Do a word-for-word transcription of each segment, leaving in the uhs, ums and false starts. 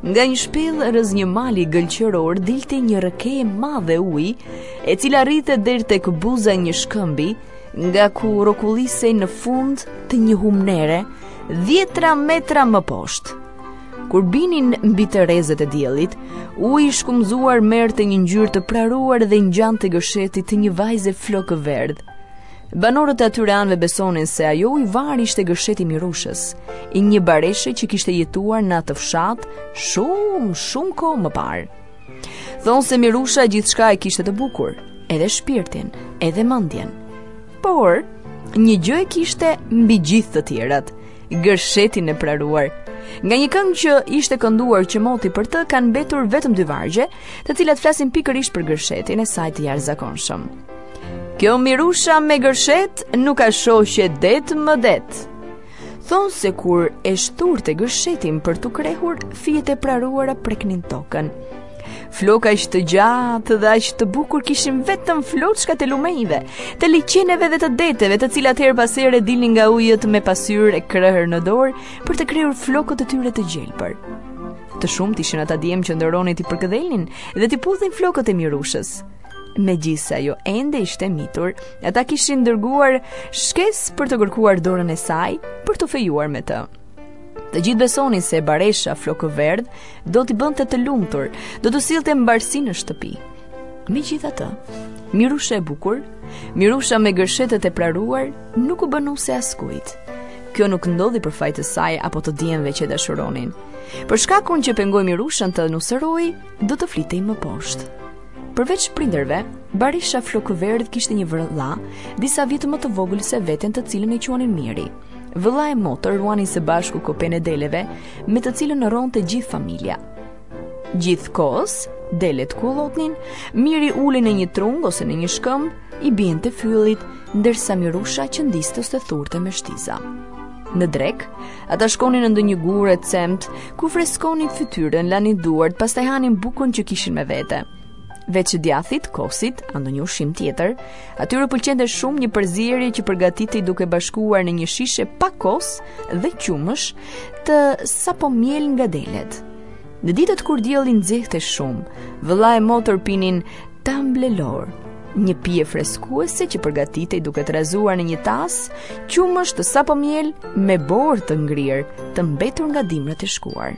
Nga një shpellë rrëz një mali gëlqëror dilte një rrëke e madhe uji, e cila rritet deri tek buza e një shkëmbi, nga ku rokullisej në fund të një humnere, dhjetra metra më poshtë. Kur binin mbi të rrezet e diellit, uji i shkumzuar merrte një ngjyrë të praruar dhe ngjante gërshetit të një vajze flokë verdh. Banorët e atyre anëve besonin se ajo ujvari ishte gërsheti Mirushës, i një bareshe që kishte jetuar në atë fshat shumë, shumë kohë më parë. Thonë se Mirusha gjithçka e kishte të bukur, edhe shpirtin, edhe mendjen. Por, një gjë e kishte mbi gjithë të tjerat, gërshetin e praruar. Nga një këngë që ishte kënduar që moti për të, kanë mbetur vetëm dy vargje, të cilat flasin pikërisht për gërshetin e saj të jashtëzakonshëm. Kjo Mirusha me gërshet nuk ka shoqe det më det. Thonë se kur e shturte gërshetin për t'u krehur, fijet e praruara preknin tokën. Floka aq të gjatë dhe aq të bukur kishin vetëm floçkat e lumejve, të liqeneve dhe të deteve, të cilat her pas here dilnin nga ujët me pasyrë e krahër në dorë për të krijuar flokët e tyre të gjelbër. Të shumt ishin ata djem që ndoronin ti përkëdhelnin dhe ti puthin flokët e Mirushës. Megjithse ajo ende ishte mitur, ata kishin dërguar shkes për të kërkuar dorën e saj për të fejuar me të. Të gjithë besonin se baresha flokë verdh do t'i bënte të lumtur, do të sillte mbarsi në shtëpi. Megjithatë, Mirusha e bukur, Mirusha me gërshetet e praruar, nuk u bënuse askujt. Kjo nuk ndodhi për fajt të saj apo të djemve që dashuronin. Për shkakun që pengoi Mirushën të nusëroi, do të flitej më poshtë. Përveç prindërve, baresha flokë verdh kishte një vëlla, disa vjet më të vogël se veten, të cilën e quanin Miri. Vëlla e motër ruanin së bashku kopen e deleve, me të cilën ronte gjithë familja. Gjithkohës, delet ku llotnin, Miri uli në një trung ose në një shkëmb, i binte fyllit, ndërsa Mirusha qëndiste ose thurte me shtiza. Në drek, ata shkonin në ndonjë gurë e cemt, ku freskonin fytyrën, lanin duart, pastaj hanin bukën që kishin me vete. Veç djathit, kosit, a ndonjë ushqim tjetër, atyre pëlqente shumë një përzierje që përgatitej duke bashkuar në një shishe pa kos dhe qumësh të sapo miel nga delet. Në ditët kur dielli nxehte shumë, vëlla e motër pinin tamblelor, një pije freskuese që përgatitej duke trazuar në një tas qumësh të sapo miel me borë të ngrirë, të mbetur nga dimrat e shkuar.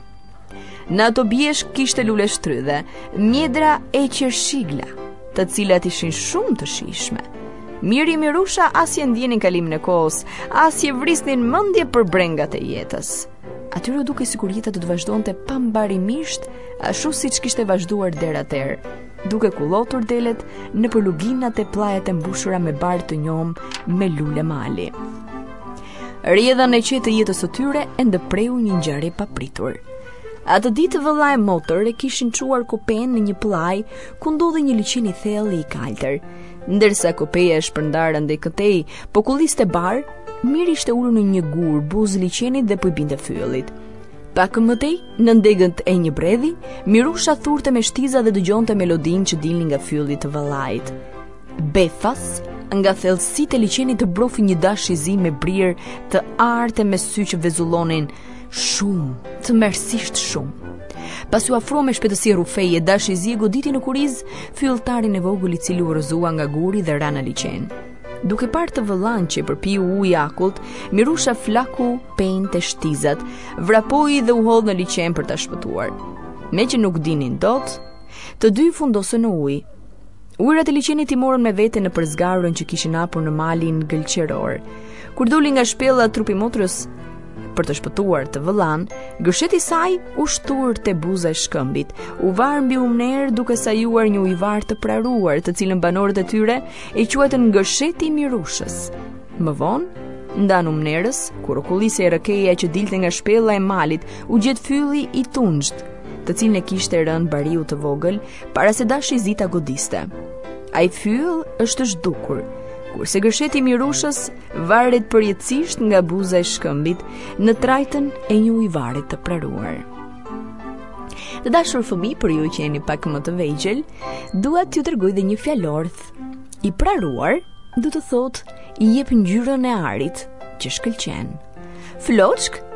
Në ato bjeshk kishte lule shtrydhe, mjedra e qershigla, të cilat ishin shumë të shijshme. Miri i Mirusha asje ndjenin kalimin e kohës, asje vrisnin mendje për brengat e jetës. Atyre u duke sikur jeta do të vazhdonte pambarimisht, ashtu siç kishte vazhduar deri atëherë, duke kullotur delet në për luginat e plajet e mbushura me barë të njom me lule mali. Rjedhën e qetë të jetës së tyre e ndëpreu një ngjarje e papritur. Atë ditë vëlla e motër e kishin çuar kopen në një pllaj ku ndodhi një liçen i thellë i kaltër. Ndërsa kopeja e shpërndarë ndaj këtej po kulliste bar, Miri ishte ulur në një gur buzë liçenit dhe po i binte fyllit. Pak më tej, në ndegët e një bredhi, Mirusha thurte me shtiza dhe dëgjonte melodinë që dilnin nga fylli të vëllait. Befas, nga thellësitë e liçenit të brofi një dashizi me brirë të artë me sy që vezullonin shumë, të mersisht shumë. Pas u afrua me shpejtësi rufeje, dashizi e goditi në kuriz fylltarin e vogël i cili u rrëzua nga guri dhe ra në liçen. Duke parë të vëllan që përpiu ujë akullt, Mirusha flaku pejnë të shtizat, vrapoi dhe u hodh në liçen për ta shpëtuar. Me që nuk dinin dot, të dy fundosën në ujë. Ujërat e liçenit i morën me vete në përzgarën që kishin hapur në malin gëlqeror. Kur doli nga shpella trupi motrës për të shpëtuar të vëllan, gërsheti saj u shtur te buza e shkëmbit, u var mbi umner duke sajuar një ujvar të praruar, të cilën banorët e tyre e quajtën gërsheti i Mirushës. Më vonë, ndan umnerës, kur okullise e rëkeja që dilte nga shpella e malit, u gjet fylli i tunxht, të cilën e kishte rënë bariu të vogël para se dashizita godiste. Ai fyll është zhdukur, kurse gërsheti i Mirushës varet përjetësisht nga buza e shkëmbit në trajtën e një ujvari të praruar. Të dashur fëmijë, për ju që jeni pak më të vegjël, dua t'ju tregoj dhe një fjalorth. I praruar do të thotë i jep ngjyrën e arit që shkëlqen. Floçk